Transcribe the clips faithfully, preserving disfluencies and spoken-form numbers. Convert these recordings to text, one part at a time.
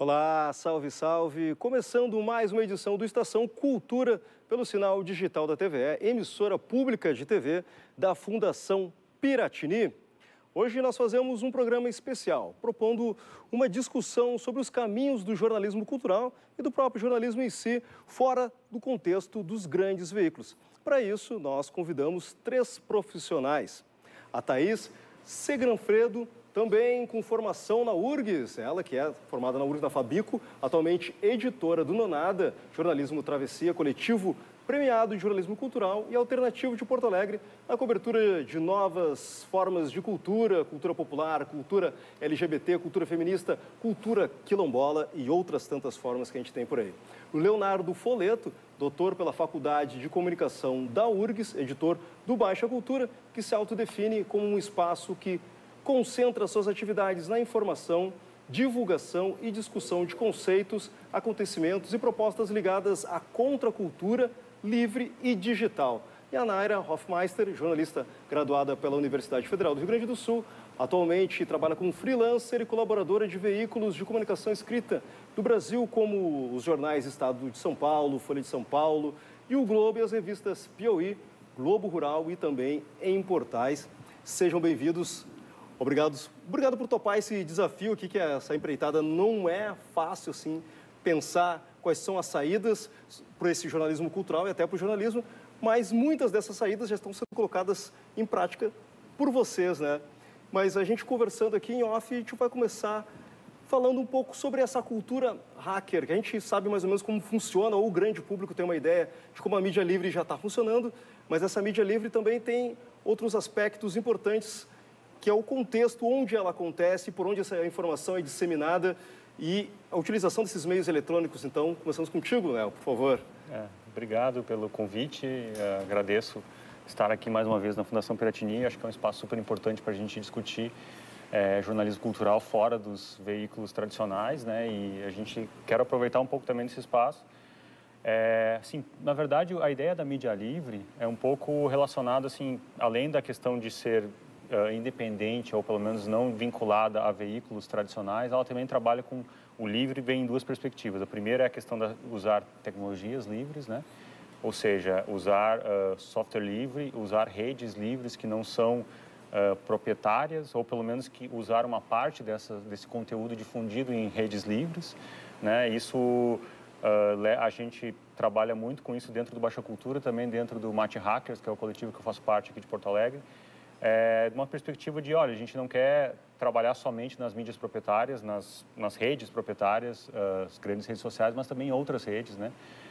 Olá, salve, salve! Começando mais uma edição do Estação Cultura pelo sinal digital da T V E, emissora pública de T V da Fundação Piratini. Hoje nós fazemos um programa especial, propondo uma discussão sobre os caminhos do jornalismo cultural e do próprio jornalismo em si, fora do contexto dos grandes veículos. Para isso, nós convidamos três profissionais. A Thaís Segranfredo, também com formação na U R G S, ela que é formada na U R G S da Fabico, atualmente editora do Nonada, Jornalismo Travessia, coletivo premiado de jornalismo cultural e alternativo de Porto Alegre, na cobertura de novas formas de cultura, cultura popular, cultura L G B T, cultura feminista, cultura quilombola e outras tantas formas que a gente tem por aí. O Leonardo Foleto, doutor pela Faculdade de Comunicação da U R G S, editor do Baixa Cultura, que se autodefine como um espaço que concentra suas atividades na informação, divulgação e discussão de conceitos, acontecimentos e propostas ligadas à contracultura livre e digital. E a Naira Hofmeister, jornalista graduada pela Universidade Federal do Rio Grande do Sul, atualmente trabalha como freelancer e colaboradora de veículos de comunicação escrita do Brasil, como os jornais Estado de São Paulo, Folha de São Paulo e o Globo e as revistas Piauí, Globo Rural e também em portais. Sejam bem-vindos. Obrigado, obrigado por topar esse desafio aqui, que essa empreitada não é fácil, assim, pensar quais são as saídas para esse jornalismo cultural e até para o jornalismo, mas muitas dessas saídas já estão sendo colocadas em prática por vocês, né? Mas a gente conversando aqui em off, a gente vai começar falando um pouco sobre essa cultura hacker, que a gente sabe mais ou menos como funciona, ou o grande público tem uma ideia de como a mídia livre já está funcionando, mas essa mídia livre também tem outros aspectos importantes, que é o contexto onde ela acontece, por onde essa informação é disseminada e a utilização desses meios eletrônicos. Então, começamos contigo, Léo, por favor. É, obrigado pelo convite, é, agradeço estar aqui mais uma vez na Fundação Piratini. Acho que é um espaço super importante para a gente discutir é, jornalismo cultural fora dos veículos tradicionais, né? E a gente quer aproveitar um pouco também desse espaço. É, assim, na verdade, a ideia da mídia livre é um pouco relacionada, assim, além da questão de ser Uh, independente ou pelo menos não vinculada a veículos tradicionais, ela também trabalha com o livre, vem em duas perspectivas. A primeira é a questão de usar tecnologias livres, né? Ou seja, usar uh, software livre, usar redes livres que não são uh, proprietárias ou pelo menos que usar uma parte dessa, desse conteúdo difundido em redes livres, né? Isso uh, a gente trabalha muito com isso dentro do Baixa Cultura, também dentro do Mate Hackers, que é o coletivo que eu faço parte aqui de Porto Alegre. É, de uma perspectiva de, olha, a gente não quer trabalhar somente nas mídias proprietárias, nas, nas redes proprietárias, uh, as grandes redes sociais, mas também em outras redes, né?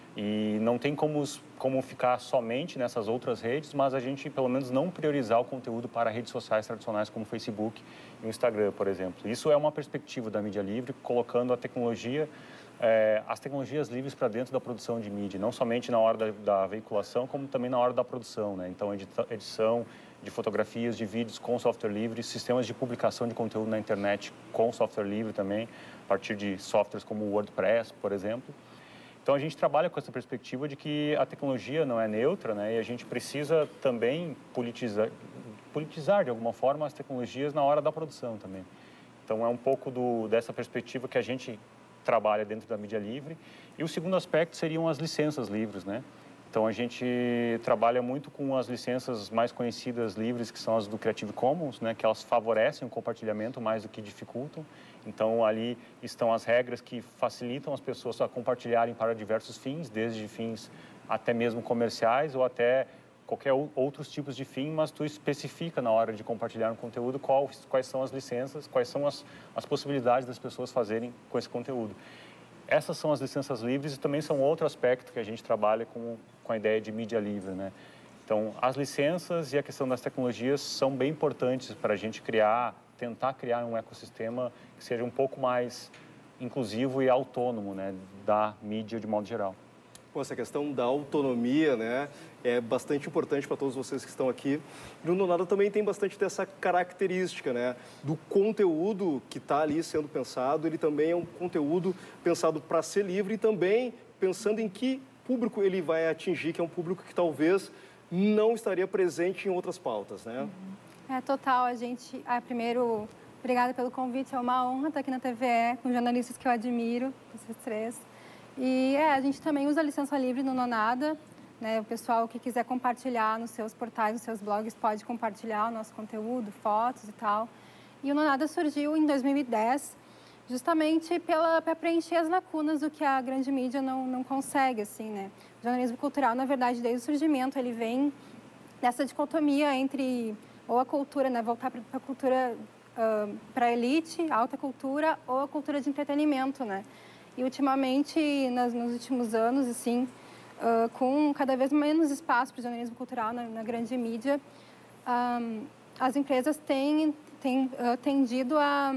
E não tem como, como ficar somente nessas outras redes, mas a gente, pelo menos, não priorizar o conteúdo para redes sociais tradicionais como o Facebook e o Instagram, por exemplo. Isso é uma perspectiva da mídia livre, colocando a tecnologia, é, as tecnologias livres para dentro da produção de mídia, não somente na hora da, da veiculação, como também na hora da produção, né? Então, edita, edição de fotografias, de vídeos com software livre, sistemas de publicação de conteúdo na internet com software livre também, a partir de softwares como o WordPress, por exemplo. Então, a gente trabalha com essa perspectiva de que a tecnologia não é neutra, né? E a gente precisa também politizar, politizar de alguma forma as tecnologias na hora da produção também. Então, é um pouco do, dessa perspectiva que a gente trabalha dentro da mídia livre. E o segundo aspecto seriam as licenças livres, né? Então, a gente trabalha muito com as licenças mais conhecidas livres, que são as do Creative Commons, né, que elas favorecem o compartilhamento mais do que dificultam. Então, ali estão as regras que facilitam as pessoas a compartilharem para diversos fins, desde fins até mesmo comerciais ou até qualquer outros tipos de fim, mas tu especifica na hora de compartilhar um conteúdo qual, quais são as licenças, quais são as, as possibilidades das pessoas fazerem com esse conteúdo. Essas são as licenças livres e também são outro aspecto que a gente trabalha com, com a ideia de mídia livre, né? Então, as licenças e a questão das tecnologias são bem importantes para a gente criar, tentar criar um ecossistema que seja um pouco mais inclusivo e autônomo, né, da mídia de modo geral. Com essa questão da autonomia, né, é bastante importante para todos vocês que estão aqui. E o Nonada também tem bastante dessa característica, né, do conteúdo que está ali sendo pensado. Ele também é um conteúdo pensado para ser livre e também pensando em que público ele vai atingir, que é um público que talvez não estaria presente em outras pautas, né? É total. A gente, ah, primeiro Obrigada pelo convite, é uma honra estar aqui na T V E, com jornalistas que eu admiro, vocês três. E é, a gente também usa a licença livre no Nonada, né? O pessoal que quiser compartilhar nos seus portais, nos seus blogs, pode compartilhar o nosso conteúdo, fotos e tal. E o Nonada surgiu em dois mil e dez, justamente para preencher as lacunas do que a grande mídia não, não consegue, assim, né? O jornalismo cultural, na verdade, desde o surgimento, ele vem nessa dicotomia entre ou a cultura, né, voltar para a cultura uh, para a elite, alta cultura, ou a cultura de entretenimento, né? E ultimamente, nas, nos últimos anos, assim, uh, com cada vez menos espaço para o jornalismo cultural na, na grande mídia, um, as empresas têm, têm uh, tendido a,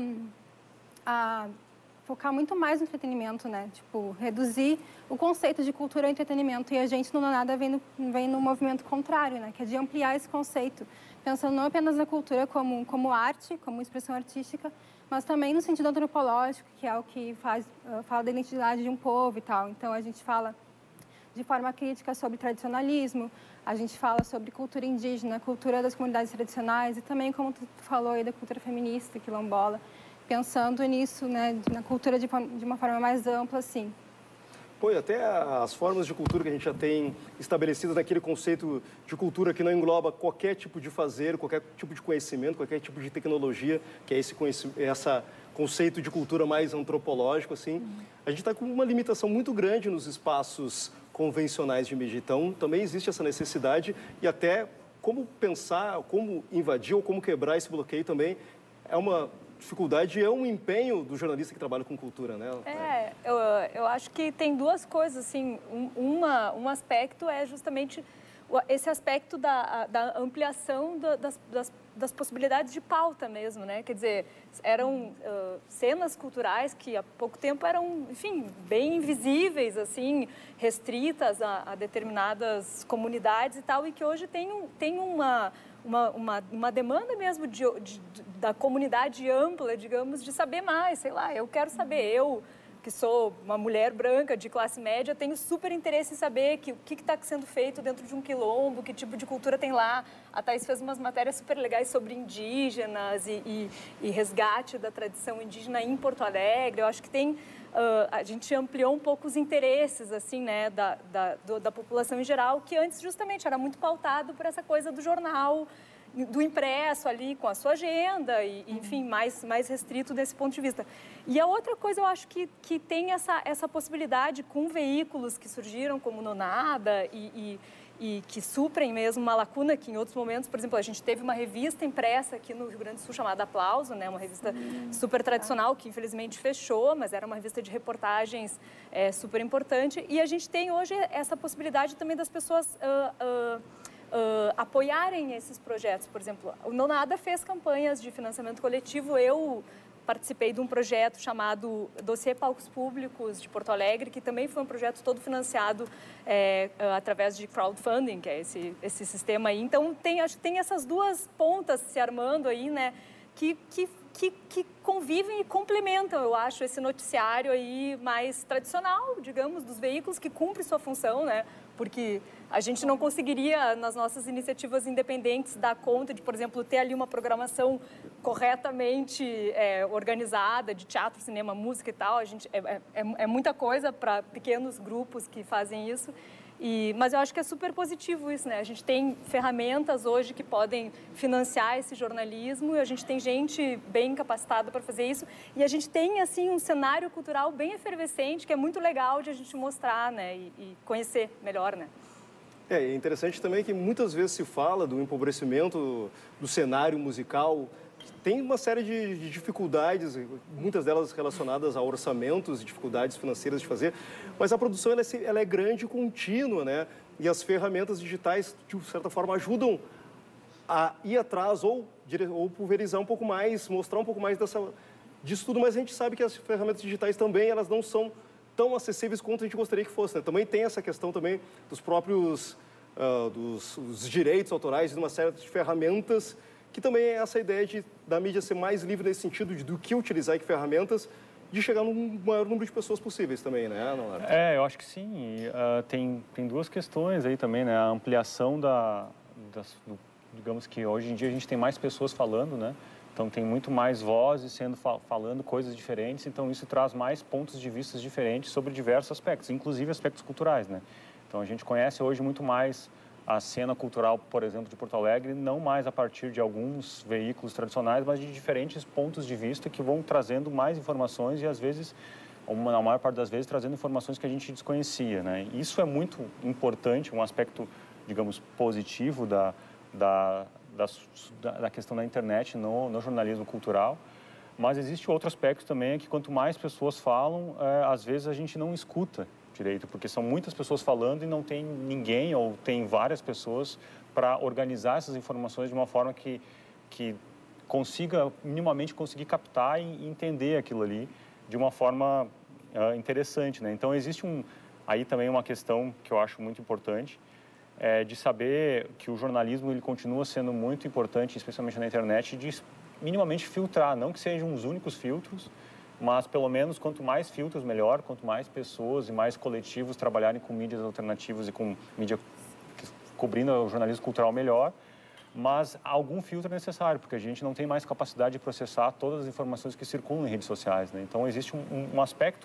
a focar muito mais no entretenimento, né? Tipo, reduzir o conceito de cultura e entretenimento. E a gente, no Nonada, vem no, vem no movimento contrário, né? Que é de ampliar esse conceito, pensando não apenas na cultura como, como arte, como expressão artística, mas também no sentido antropológico, que é o que faz, uh, fala da identidade de um povo e tal. Então, a gente fala de forma crítica sobre tradicionalismo, a gente fala sobre cultura indígena, cultura das comunidades tradicionais e também, como tu falou aí, da cultura feminista, quilombola, pensando nisso, né, na cultura de, de uma forma mais ampla, assim. Pô, e até as formas de cultura que a gente já tem estabelecidas naquele conceito de cultura que não engloba qualquer tipo de fazer, qualquer tipo de conhecimento, qualquer tipo de tecnologia, que é esse essa conceito de cultura mais antropológico, assim. Uhum. A gente está com uma limitação muito grande nos espaços convencionais de mídia. Então, também existe essa necessidade e até como pensar, como invadir ou como quebrar esse bloqueio também é uma dificuldade e é um empenho do jornalista que trabalha com cultura, né? É, eu, eu acho que tem duas coisas, assim, um, uma, um aspecto é justamente esse aspecto da, da ampliação da, das, das, das possibilidades de pauta mesmo, né? Quer dizer, eram uh, cenas culturais que há pouco tempo eram, enfim, bem invisíveis, assim, restritas a, a determinadas comunidades e tal, e que hoje tem, tem uma... Uma, uma, uma demanda mesmo de, de, da comunidade ampla, digamos, de saber mais, sei lá, eu quero saber, eu que sou uma mulher branca de classe média, tenho super interesse em saber que, o que está sendo feito dentro de um quilombo, que tipo de cultura tem lá. A Thaís fez umas matérias super legais sobre indígenas e, e, e resgate da tradição indígena em Porto Alegre. Eu acho que tem... Uh, a gente ampliou um pouco os interesses, assim, né, da, da, do, da população em geral, que antes justamente era muito pautado por essa coisa do jornal, do impresso ali, com a sua agenda, e, enfim, mais, mais restrito desse ponto de vista. E a outra coisa, eu acho que, que tem essa, essa possibilidade com veículos que surgiram, como Nonada, e, e, e que suprem mesmo uma lacuna que em outros momentos, por exemplo, a gente teve uma revista impressa aqui no Rio Grande do Sul chamada Aplauso, né, uma revista hum, super tradicional que infelizmente fechou, mas era uma revista de reportagens é, super importante. E a gente tem hoje essa possibilidade também das pessoas uh, uh, uh, apoiarem esses projetos. Por exemplo, o Nonada fez campanhas de financiamento coletivo. Eu participei de um projeto chamado Dossiê Palcos Públicos de Porto Alegre, que também foi um projeto todo financiado é, através de crowdfunding, que é esse, esse sistema aí. Então, tem, acho que tem essas duas pontas se armando aí, né, que, que, que, que convivem e complementam, eu acho, esse noticiário aí mais tradicional, digamos, dos veículos que cumpre sua função, né, porque a gente não conseguiria, nas nossas iniciativas independentes, dar conta de, por exemplo, ter ali uma programação corretamente é, organizada de teatro, cinema, música e tal. A gente, é, é, é muita coisa para pequenos grupos que fazem isso. E, mas eu acho que é super positivo isso, né? A gente tem ferramentas hoje que podem financiar esse jornalismo e a gente tem gente bem capacitada para fazer isso. E a gente tem, assim, um cenário cultural bem efervescente que é muito legal de a gente mostrar, né? E, e conhecer melhor, né? É interessante também que muitas vezes se fala do empobrecimento do cenário musical. Tem uma série de, de dificuldades, muitas delas relacionadas a orçamentos e dificuldades financeiras de fazer, mas a produção ela é, ela é grande e contínua, né? E as ferramentas digitais, de certa forma, ajudam a ir atrás ou, ou pulverizar um pouco mais, mostrar um pouco mais dessa, disso tudo, mas a gente sabe que as ferramentas digitais também, elas não são tão acessíveis quanto a gente gostaria que fossem, né? Também tem essa questão também dos próprios uh, dos, dos direitos autorais, de uma série de ferramentas, que também é essa ideia de, da mídia ser mais livre nesse sentido de do que utilizar e que ferramentas, de chegar num maior número de pessoas possíveis também, né? Não é? É, eu acho que sim. E, uh, tem, tem duas questões aí também, né? A ampliação da, das, do, digamos que hoje em dia a gente tem mais pessoas falando, né? Então, tem muito mais vozes sendo falando coisas diferentes, então isso traz mais pontos de vista diferentes sobre diversos aspectos, inclusive aspectos culturais, né? Então, a gente conhece hoje muito mais a cena cultural, por exemplo, de Porto Alegre, não mais a partir de alguns veículos tradicionais, mas de diferentes pontos de vista que vão trazendo mais informações e, às vezes, uma, na maior parte das vezes, trazendo informações que a gente desconhecia, né? Isso é muito importante, um aspecto, digamos, positivo da, da, da, da questão da internet no, no jornalismo cultural. Mas existe outro aspecto também, é que quanto mais pessoas falam, é, às vezes a gente não escuta direito, porque são muitas pessoas falando e não tem ninguém ou tem várias pessoas para organizar essas informações de uma forma que, que consiga, minimamente, conseguir captar e entender aquilo ali de uma forma uh, interessante, né? Então, existe um, aí também uma questão que eu acho muito importante, é de saber que o jornalismo ele continua sendo muito importante, especialmente na internet, de minimamente filtrar, não que sejam os únicos filtros, mas pelo menos quanto mais filtros melhor, quanto mais pessoas e mais coletivos trabalharem com mídias alternativas e com mídia cobrindo o jornalismo cultural melhor, mas algum filtro é necessário, porque a gente não tem mais capacidade de processar todas as informações que circulam em redes sociais, né? Então existe um, um aspecto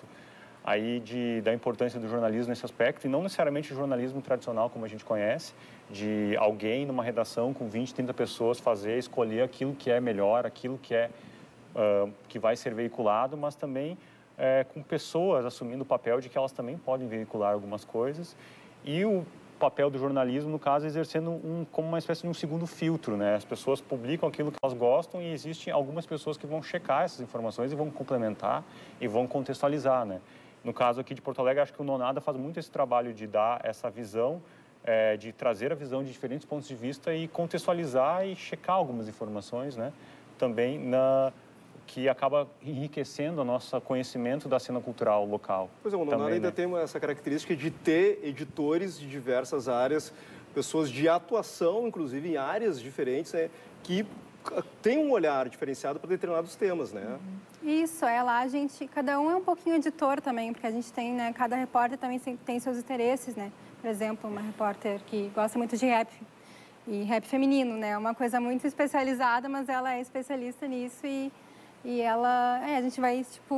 aí de, da importância do jornalismo nesse aspecto, e não necessariamente o jornalismo tradicional como a gente conhece, de alguém numa redação com vinte, trinta pessoas fazer, escolher aquilo que é melhor, aquilo que é Uh, que vai ser veiculado, mas também é, com pessoas assumindo o papel de que elas também podem veicular algumas coisas, e o papel do jornalismo, no caso, exercendo um, como uma espécie de um segundo filtro, né? As pessoas publicam aquilo que elas gostam e existem algumas pessoas que vão checar essas informações e vão complementar e vão contextualizar, né? No caso aqui de Porto Alegre, acho que o Nonada faz muito esse trabalho de dar essa visão, é, de trazer a visão de diferentes pontos de vista e contextualizar e checar algumas informações, né? Também na... que acaba enriquecendo o nosso conhecimento da cena cultural local. Pois é, o Nonada ainda né? tem essa característica de ter editores de diversas áreas, pessoas de atuação, inclusive em áreas diferentes, né, que tem um olhar diferenciado para determinados temas, né? Isso, é lá a gente, cada um é um pouquinho editor também, porque a gente tem, né, cada repórter também tem seus interesses, né? Por exemplo, uma repórter que gosta muito de rap, e rap feminino, né? É uma coisa muito especializada, mas ela é especialista nisso e E ela, é, a gente vai, tipo,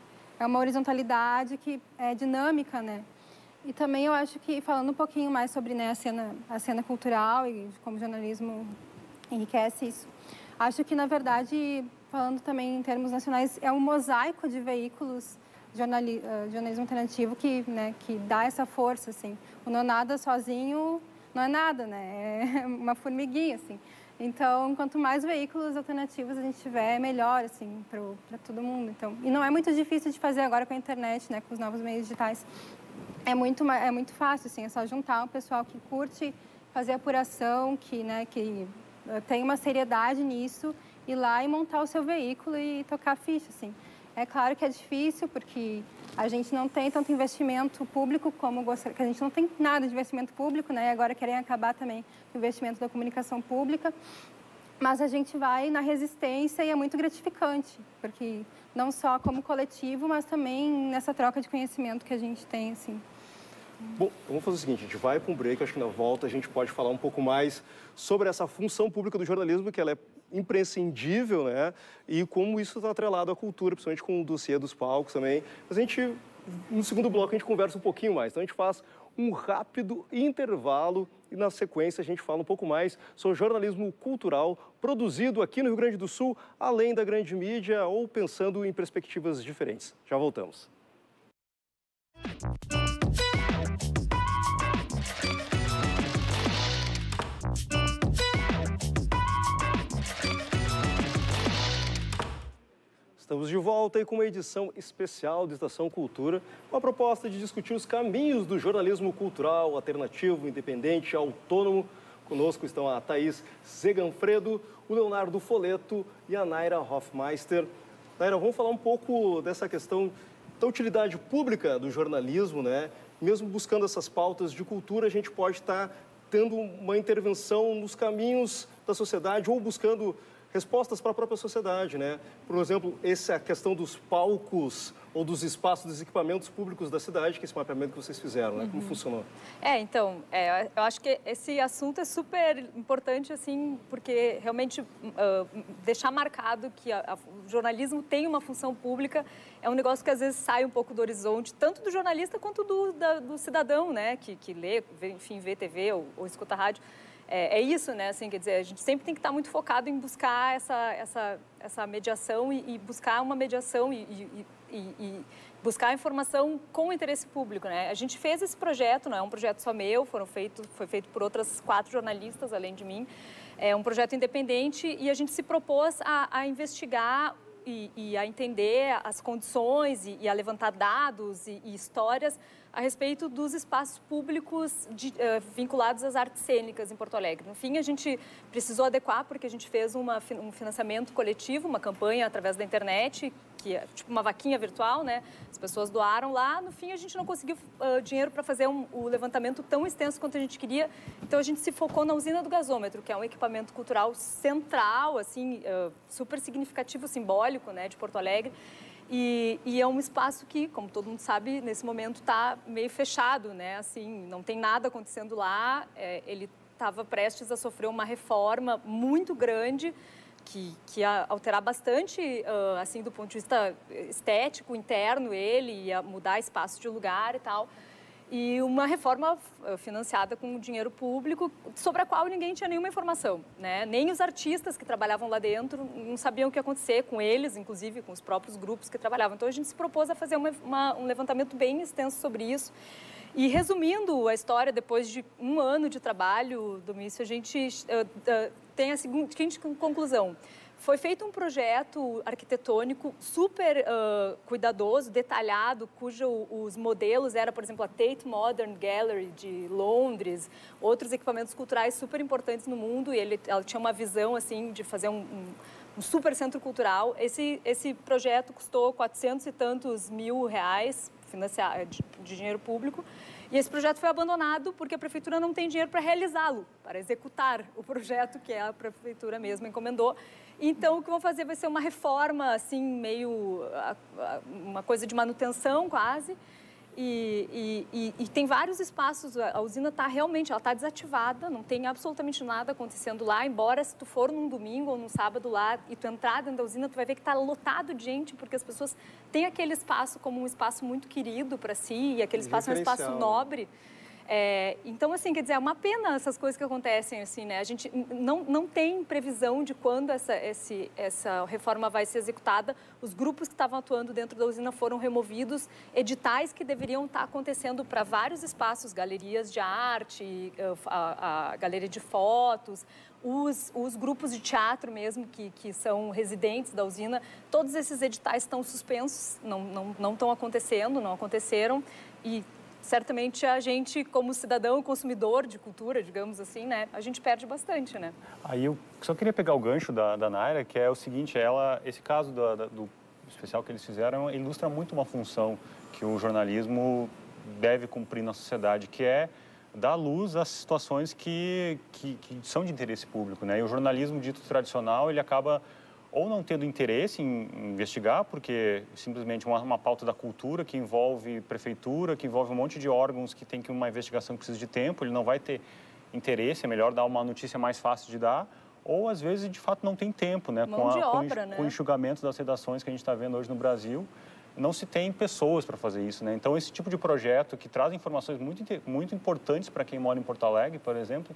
é uma horizontalidade que é dinâmica, né? E também eu acho que, falando um pouquinho mais sobre, né, a cena, a cena cultural e como o jornalismo enriquece isso, acho que, na verdade, falando também em termos nacionais, é um mosaico de veículos jornali, uh, jornalismo alternativo que, né, que dá essa força, assim. O Nonada sozinho não é nada, né? É uma formiguinha, assim. Então, quanto mais veículos alternativos a gente tiver, melhor, assim, para todo mundo. Então, e não é muito difícil de fazer agora com a internet, né, com os novos meios digitais. É muito, é muito fácil, assim, é só juntar um pessoal que curte fazer apuração, que, né, que tem uma seriedade nisso, ir lá e montar o seu veículo e tocar a ficha, assim. É claro que é difícil, porque a gente não tem tanto investimento público como gostaria, que a gente não tem nada de investimento público, né? E agora querem acabar também o investimento da comunicação pública. Mas a gente vai na resistência e é muito gratificante, porque não só como coletivo, mas também nessa troca de conhecimento que a gente tem, assim. Bom, vamos fazer o seguinte, a gente vai para um break, acho que na volta a gente pode falar um pouco mais sobre essa função pública do jornalismo, que ela é imprescindível, né? E como isso está atrelado à cultura, principalmente com o dossiê dos palcos também. Mas a gente, no segundo bloco, a gente conversa um pouquinho mais. Então a gente faz um rápido intervalo e na sequência a gente fala um pouco mais sobre jornalismo cultural produzido aqui no Rio Grande do Sul, além da grande mídia ou pensando em perspectivas diferentes. Já voltamos. Estamos de volta e com uma edição especial de Estação Cultura, com a proposta de discutir os caminhos do jornalismo cultural, alternativo, independente, autônomo. Conosco estão a Thaís Zeganfredo, o Leonardo Foleto e a Naira Hofmeister. Naira, vamos falar um pouco dessa questão da utilidade pública do jornalismo, né? Mesmo buscando essas pautas de cultura, a gente pode estar tendo uma intervenção nos caminhos da sociedade ou buscando respostas para a própria sociedade, né? Por exemplo, essa questão dos palcos ou dos espaços, dos equipamentos públicos da cidade, que é esse mapeamento que vocês fizeram, né? Como Uhum. funcionou? É, então, é, eu acho que esse assunto é super importante, assim, porque realmente uh, deixar marcado que a, a, o jornalismo tem uma função pública é um negócio que às vezes sai um pouco do horizonte, tanto do jornalista quanto do, da, do cidadão, né, que, que lê, vê, enfim, vê T V ou, ou escuta rádio. É, é isso, né, assim, quer dizer, a gente sempre tem que estar muito focado em buscar essa, essa, essa mediação e, e buscar uma mediação e, e, e, e buscar informação com interesse público, né? A gente fez esse projeto, não é um projeto só meu, foram feito, foi feito por outras quatro jornalistas, além de mim. É um projeto independente e a gente se propôs a, a investigar e, e a entender as condições e, e a levantar dados e, e histórias a respeito dos espaços públicos de, uh, vinculados às artes cênicas em Porto Alegre. No fim, a gente precisou adequar porque a gente fez uma, um financiamento coletivo, uma campanha através da internet, que é tipo uma vaquinha virtual, né? As pessoas doaram lá. No fim, a gente não conseguiu uh, dinheiro para fazer um, o levantamento tão extenso quanto a gente queria. Então, a gente se focou na usina do gasômetro, que é um equipamento cultural central, assim, uh, super significativo, simbólico, né, de Porto Alegre. E, e é um espaço que, como todo mundo sabe, nesse momento está meio fechado, né? Assim, não tem nada acontecendo lá. É, ele estava prestes a sofrer uma reforma muito grande, que, que ia alterar bastante, uh, assim, do ponto de vista estético, interno, ele ia mudar espaço de lugar e tal. E uma reforma financiada com dinheiro público, sobre a qual ninguém tinha nenhuma informação, né? Nem os artistas que trabalhavam lá dentro não sabiam o que ia acontecer com eles, inclusive com os próprios grupos que trabalhavam. Então, a gente se propôs a fazer uma, uma, um levantamento bem extenso sobre isso. E, resumindo a história, depois de um ano de trabalho, Domício, a gente uh, uh, tem a seguinte conclusão. Foi feito um projeto arquitetônico super uh, cuidadoso, detalhado, cujos os modelos eram, por exemplo, a Tate Modern Gallery de Londres, outros equipamentos culturais super importantes no mundo, e ele, ela tinha uma visão assim de fazer um, um, um super centro cultural. Esse, esse projeto custou quatrocentos e tantos mil reais financiado, de, de dinheiro público. E esse projeto foi abandonado porque a prefeitura não tem dinheiro para realizá-lo, para executar o projeto que a prefeitura mesma encomendou. Então, o que vão fazer vai ser uma reforma, assim, meio... uma coisa de manutenção, quase. E, e, e, e tem vários espaços, a usina está realmente, ela está desativada, não tem absolutamente nada acontecendo lá, embora se tu for num domingo ou num sábado lá e tu entrar dentro da usina, tu vai ver que está lotado de gente, porque as pessoas têm aquele espaço como um espaço muito querido para si, e aquele espaço é um espaço nobre. É, então, assim, quer dizer, é uma pena essas coisas que acontecem, assim, né? A gente não, não tem previsão de quando essa, esse, essa reforma vai ser executada. Os grupos que estavam atuando dentro da usina foram removidos. Editais que deveriam estar acontecendo para vários espaços, galerias de arte, a, a galeria de fotos, os, os grupos de teatro mesmo, que, que são residentes da usina, todos esses editais estão suspensos, não, não, não estão acontecendo, não aconteceram. E certamente a gente, como cidadão e consumidor de cultura, digamos assim, né, a gente perde bastante, né? Aí eu só queria pegar o gancho da, da Naira, que é o seguinte, ela, esse caso do, do especial que eles fizeram ilustra muito uma função que o jornalismo deve cumprir na sociedade, que é dar luz às situações que, que, que são de interesse público, né? E o jornalismo dito tradicional, ele acaba ou não tendo interesse em investigar, porque simplesmente uma, uma pauta da cultura que envolve prefeitura, que envolve um monte de órgãos que tem que uma investigação que precisa de tempo, ele não vai ter interesse, é melhor dar uma notícia mais fácil de dar, ou às vezes de fato não tem tempo, né? Mão com, a, de com, obra, né? com o enxugamento das redações que a gente está vendo hoje no Brasil, não se tem pessoas para fazer isso, né? Então, esse tipo de projeto que traz informações muito, muito importantes para quem mora em Porto Alegre, por exemplo,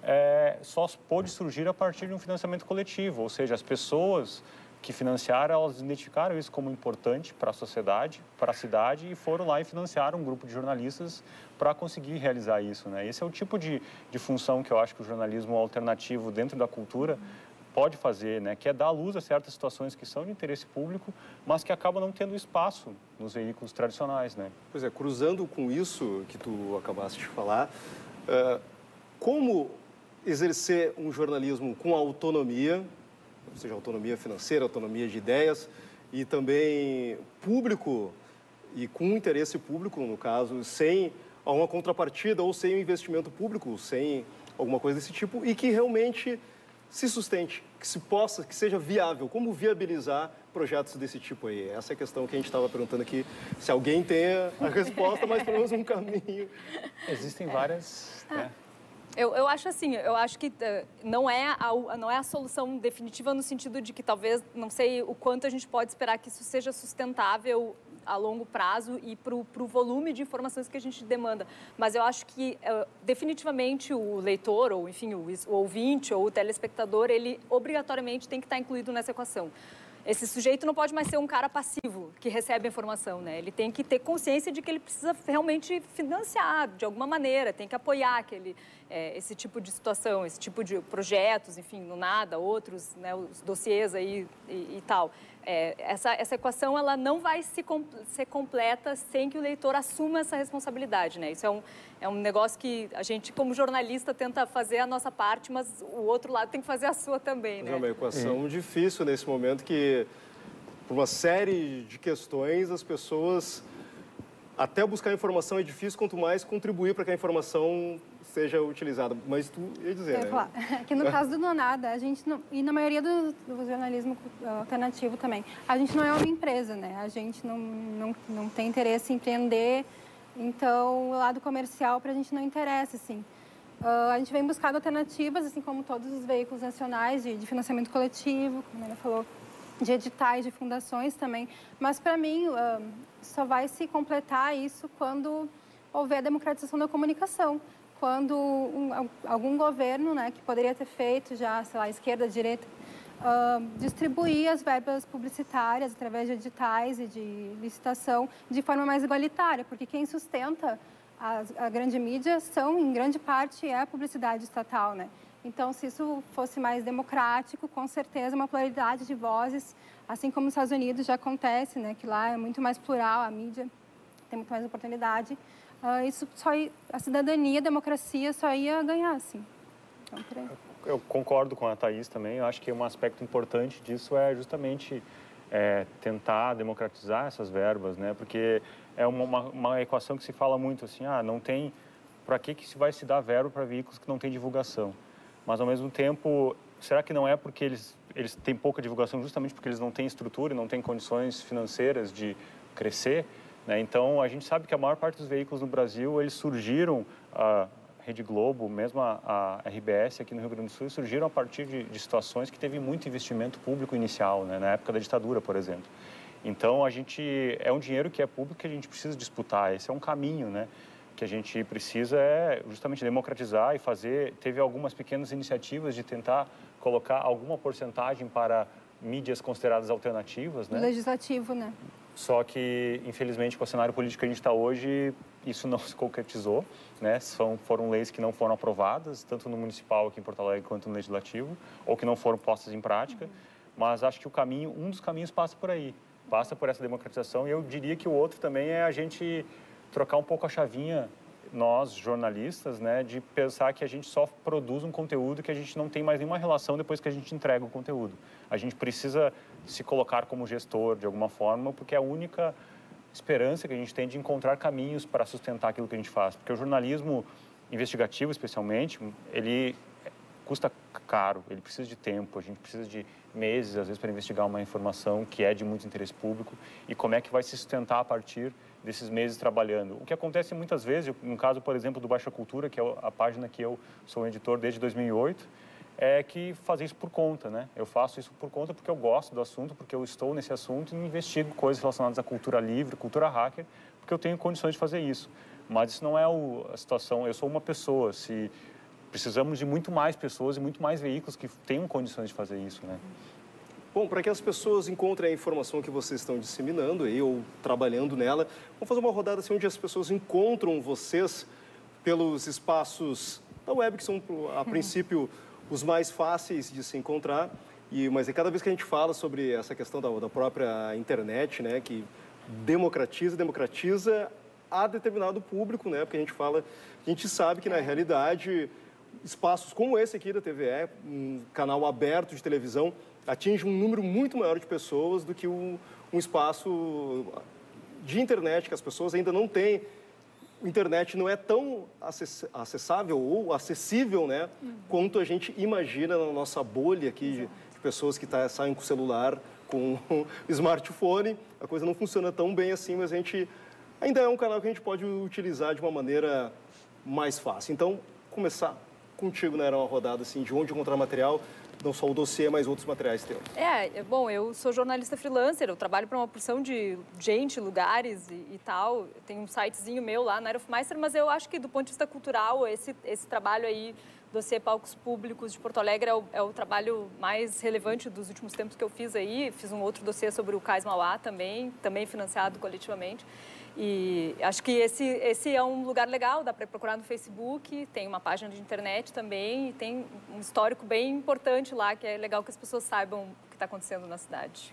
é, só pôde surgir a partir de um financiamento coletivo, ou seja, as pessoas que financiaram, elas identificaram isso como importante para a sociedade, para a cidade, e foram lá e financiaram um grupo de jornalistas para conseguir realizar isso, né? Esse é o tipo de, de função que eu acho que o jornalismo alternativo dentro da cultura pode fazer, né? Que é dar luz a certas situações que são de interesse público, mas que acabam não tendo espaço nos veículos tradicionais, né? Pois é, cruzando com isso que tu acabaste de falar, uh, como exercer um jornalismo com autonomia, ou seja, autonomia financeira, autonomia de ideias, e também público e com interesse público, no caso, sem uma contrapartida ou sem um investimento público, sem alguma coisa desse tipo, e que realmente se sustente, que se possa, que seja viável. Como viabilizar projetos desse tipo aí? Essa é a questão que a gente estava perguntando aqui, se alguém tem a resposta, mas pelo menos um caminho. Existem várias... Ah. Né? Eu, eu acho assim, eu acho que uh, não, é a, não é a solução definitiva no sentido de que talvez, não sei o quanto a gente pode esperar que isso seja sustentável a longo prazo e para o volume de informações que a gente demanda. Mas eu acho que uh, definitivamente o leitor, ou enfim, o, o ouvinte ou o telespectador, ele obrigatoriamente tem que estar incluído nessa equação. Esse sujeito não pode mais ser um cara passivo que recebe a informação, né? Ele tem que ter consciência de que ele precisa realmente financiar de alguma maneira, tem que apoiar aquele, é, esse tipo de situação, esse tipo de projetos, enfim, no nada, outros, né, os dossiês aí e, e tal. É, essa, essa equação ela não vai se, ser completa sem que o leitor assuma essa responsabilidade, né? Isso é um, é um negócio que a gente, como jornalista, tenta fazer a nossa parte, mas o outro lado tem que fazer a sua também, né? É uma equação é. difícil nesse momento que, por uma série de questões, as pessoas, até buscar informação é difícil, quanto mais contribuir para que a informação seja utilizada. Mas tu ia dizer, né? Falar. Que no caso do Nonada, a gente não, e na maioria do, do jornalismo alternativo também, a gente não é uma empresa, né? A gente não, não, não tem interesse em empreender, então o lado comercial para a gente não interessa, assim. Uh, a gente vem buscando alternativas, assim como todos os veículos nacionais de, de financiamento coletivo, como ela falou, de editais, de fundações também. Mas para mim, uh, só vai se completar isso quando houver a democratização da comunicação. Quando um, algum governo, né, que poderia ter feito já, sei lá, esquerda, direita, uh, distribuir as verbas publicitárias através de editais e de licitação de forma mais igualitária, porque quem sustenta a, a grande mídia são, em grande parte, é a publicidade estatal, né? Então, se isso fosse mais democrático, com certeza uma pluralidade de vozes, assim como nos Estados Unidos já acontece, né, que lá é muito mais plural, a mídia tem muito mais oportunidade. Uh, isso só ia, a cidadania, a democracia só ia ganhar, assim. Então, por aí. Eu concordo com a Thaís também. Eu acho que um aspecto importante disso é justamente é, tentar democratizar essas verbas, né? Porque é uma, uma, uma equação que se fala muito assim, ah, não tem... Para que que se vai se dar verba para veículos que não têm divulgação? Mas, ao mesmo tempo, será que não é porque eles, eles têm pouca divulgação justamente porque eles não têm estrutura e não têm condições financeiras de crescer? Então, a gente sabe que a maior parte dos veículos no Brasil, eles surgiram, a Rede Globo, mesmo a, a R B S aqui no Rio Grande do Sul, surgiram a partir de, de situações que teve muito investimento público inicial, né? Na época da ditadura, por exemplo. Então, a gente, é um dinheiro que é público que a gente precisa disputar, esse é um caminho, né? Que a gente precisa é justamente democratizar e fazer, teve algumas pequenas iniciativas de tentar colocar alguma porcentagem para mídias consideradas alternativas, né? Legislativo, né? Só que, infelizmente, com o cenário político que a gente está hoje, isso não se concretizou, né? São, foram leis que não foram aprovadas, tanto no municipal aqui em Porto Alegre quanto no legislativo, ou que não foram postas em prática. Uhum. Mas acho que o caminho, um dos caminhos passa por aí, passa por essa democratização. E eu diria que o outro também é a gente trocar um pouco a chavinha, nós, jornalistas, né, de pensar que a gente só produz um conteúdo que a gente não tem mais nenhuma relação depois que a gente entrega o conteúdo. A gente precisa se colocar como gestor, de alguma forma, porque é a única esperança que a gente tem de encontrar caminhos para sustentar aquilo que a gente faz. Porque o jornalismo investigativo, especialmente, ele custa caro, ele precisa de tempo, a gente precisa de meses, às vezes, para investigar uma informação que é de muito interesse público e como é que vai se sustentar a partir desses meses trabalhando. O que acontece muitas vezes, no caso, por exemplo, do Baixa Cultura, que é a página que eu sou editor desde dois mil e oito, é que fazer isso por conta, né? Eu faço isso por conta porque eu gosto do assunto, porque eu estou nesse assunto e investigo coisas relacionadas à cultura livre, cultura hacker, porque eu tenho condições de fazer isso. Mas isso não é o, a situação, eu sou uma pessoa, se precisamos de muito mais pessoas e muito mais veículos que tenham condições de fazer isso, né? Bom, para que as pessoas encontrem a informação que vocês estão disseminando aí, ou trabalhando nela, vamos fazer uma rodada assim, onde as pessoas encontram vocês pelos espaços da web, que são, a princípio, os mais fáceis de se encontrar. E, mas é cada vez que a gente fala sobre essa questão da, da própria internet, né, que democratiza, democratiza a determinado público, né, porque a gente fala, a gente sabe que, na realidade, espaços como esse aqui da T V E, um canal aberto de televisão, atinge um número muito maior de pessoas do que um, um espaço de internet, que as pessoas ainda não têm. A internet não é tão acessável ou acessível, né, uhum. quanto a gente imagina na nossa bolha aqui de, de pessoas que tá, saem com o celular com o smartphone, a coisa não funciona tão bem assim, mas a gente ainda é um canal que a gente pode utilizar de uma maneira mais fácil. Então, começar contigo, né, era uma rodada assim, de onde encontrar material, não só o dossiê, mas outros materiais teus. É, bom, eu sou jornalista freelancer, eu trabalho para uma porção de gente, lugares e, e tal. Tem um sitezinho meu lá na Aerofmeister, mas eu acho que do ponto de vista cultural, esse, esse trabalho aí, dossiê Palcos Públicos de Porto Alegre, é o, é o trabalho mais relevante dos últimos tempos que eu fiz aí. Fiz um outro dossiê sobre o Cais Mauá também, também financiado coletivamente. E acho que esse, esse é um lugar legal, dá para procurar no Facebook, tem uma página de internet também, e tem um histórico bem importante lá, que é legal que as pessoas saibam o que está acontecendo na cidade.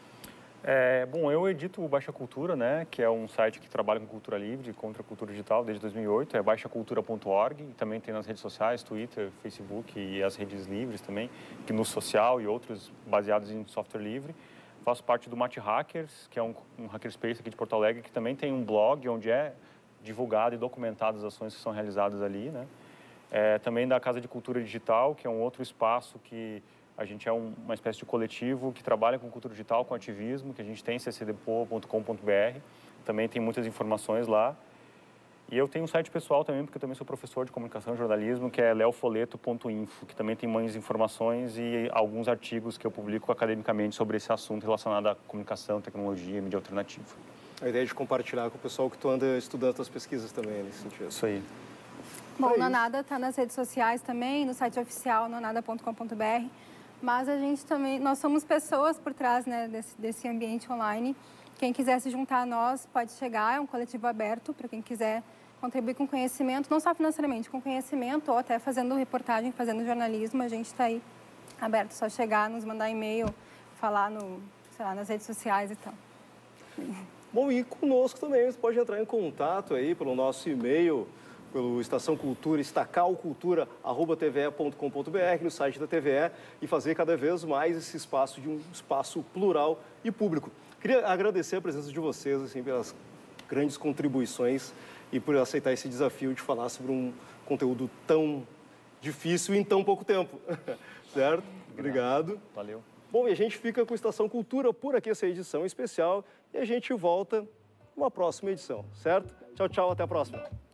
É, bom, eu edito o Baixa Cultura, né, que é um site que trabalha com cultura livre, contra a cultura digital desde dois mil e oito, é baixa cultura ponto org, e também tem nas redes sociais, Twitter, Facebook e as redes livres também, que no social e outros baseados em software livre. Faço parte do Mate Hackers, que é um, um hackerspace aqui de Porto Alegre, que também tem um blog onde é divulgado e documentado as ações que são realizadas ali, né? É, também da Casa de Cultura Digital, que é um outro espaço que a gente é um, uma espécie de coletivo que trabalha com cultura digital, com ativismo, que a gente tem, c c d p o ponto com ponto b r. Também tem muitas informações lá. E eu tenho um site pessoal também, porque eu também sou professor de comunicação e jornalismo, que é leofoleto ponto info, que também tem mais informações e alguns artigos que eu publico academicamente sobre esse assunto relacionado à comunicação, tecnologia e mídia alternativa. A ideia é de compartilhar com o pessoal que tu anda estudando as pesquisas também, nesse sentido. Isso aí. Bom, É o Nonada está nas redes sociais também, no site oficial nonada ponto com ponto b r, mas a gente também, nós somos pessoas por trás, né, desse, desse ambiente online. Quem quiser se juntar a nós pode chegar, é um coletivo aberto para quem quiser contribuir com conhecimento, não só financeiramente, com conhecimento ou até fazendo reportagem, fazendo jornalismo, a gente está aí aberto, só chegar, nos mandar e-mail, falar no, sei lá, nas redes sociais e tal. Bom, e conosco também, você pode entrar em contato aí pelo nosso e-mail, pelo Estação Cultura, estacalcultura arroba t v e ponto com ponto b r, no site da T V E, e fazer cada vez mais esse espaço de um espaço plural e público. Queria agradecer a presença de vocês, assim, pelas grandes contribuições e por aceitar esse desafio de falar sobre um conteúdo tão difícil em tão pouco tempo, certo? Obrigado. Valeu. Bom, e a gente fica com Estação Cultura por aqui, essa edição especial, e a gente volta numa próxima edição, certo? Tchau, tchau, até a próxima.